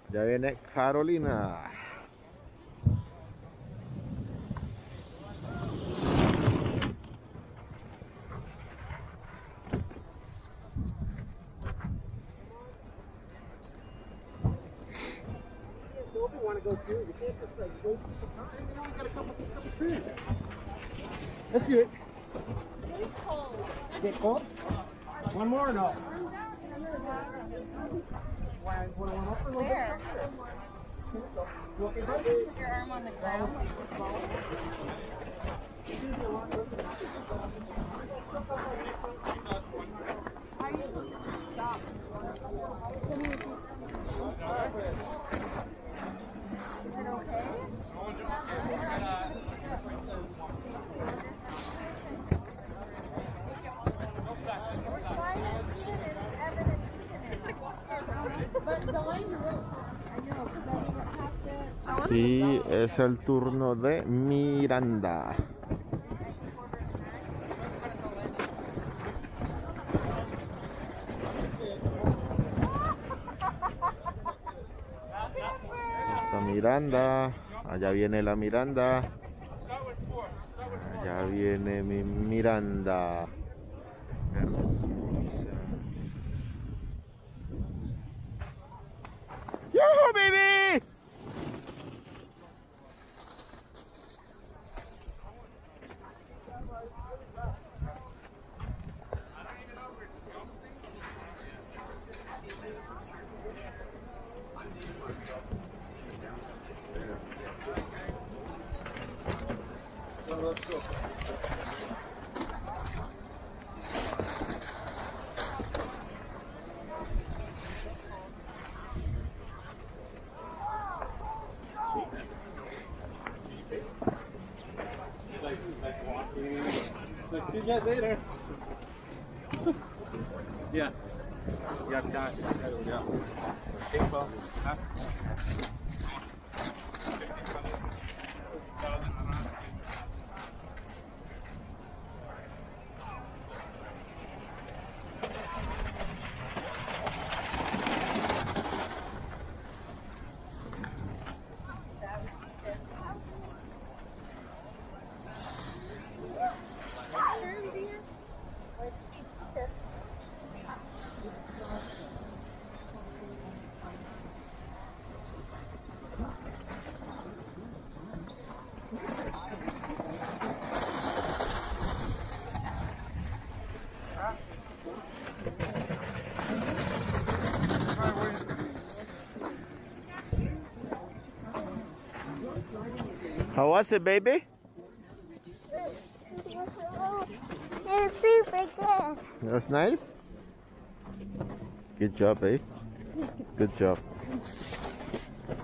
Ya viene Carolina. Let's do it. Get cold? One more or no? Where? Put your arm on the ground. Are you stop? Is it okay? Y es el turno de Miranda. Está Miranda. Allá viene la Miranda. Allá viene mi Miranda. ¡Yoo, baby! See you guys later. Yeah. Yeah, got it. Yeah. Info. Huh? How was it, baby? It's super good. It was nice? Good job, eh? Good job.